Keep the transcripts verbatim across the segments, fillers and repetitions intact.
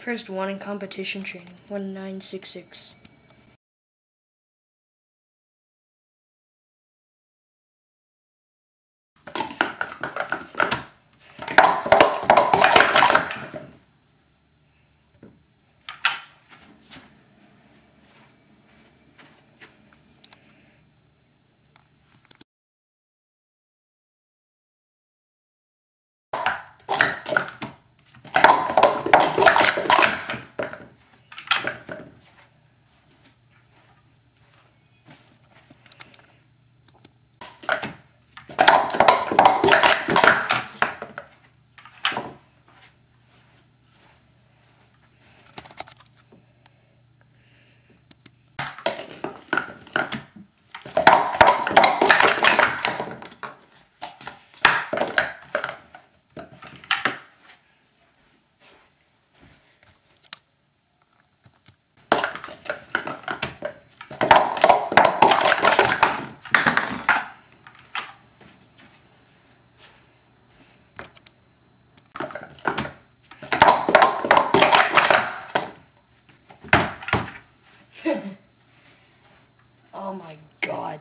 First one in competition training, one nine six six. Oh my god.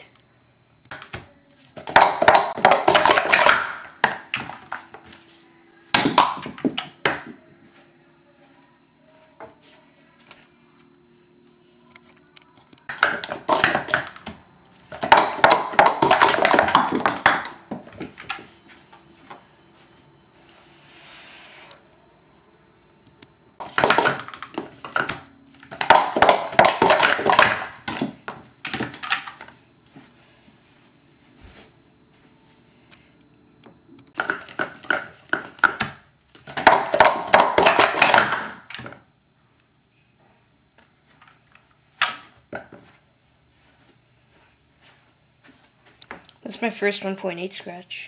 That's my first one point eight scratch.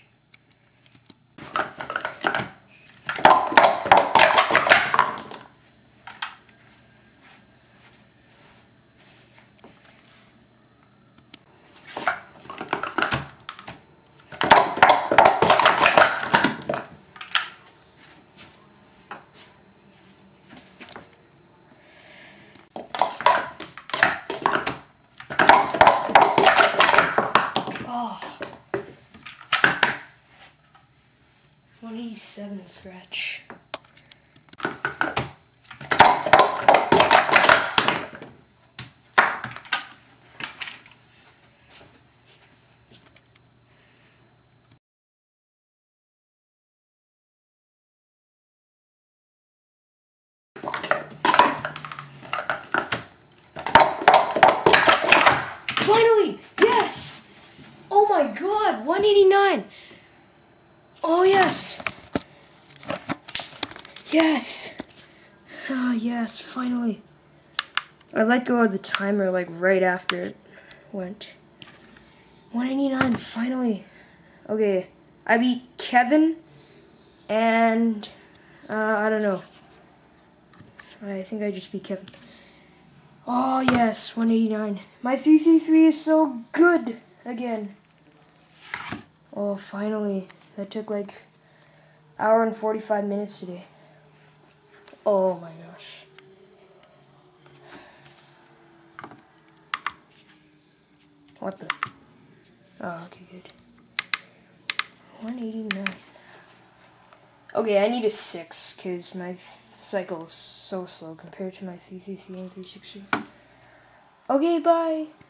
one eighty-seven scratch. Finally! Yes! Oh my god, one eighty-nine! Oh yes! Yes! Ah, yes, finally. I let go of the timer like right after it went. one eighty-nine, finally. Okay, I beat Kevin and uh, I don't know. I think I just beat Kevin. Oh yes, one eighty-nine. My three three three is so good again. Oh, finally. That took like hour and forty-five minutes today. Oh my gosh. What the? Oh, okay, good. one eighty-nine. Okay, I need a six because my th cycle is so slow compared to my three three three and three six three. Okay, bye.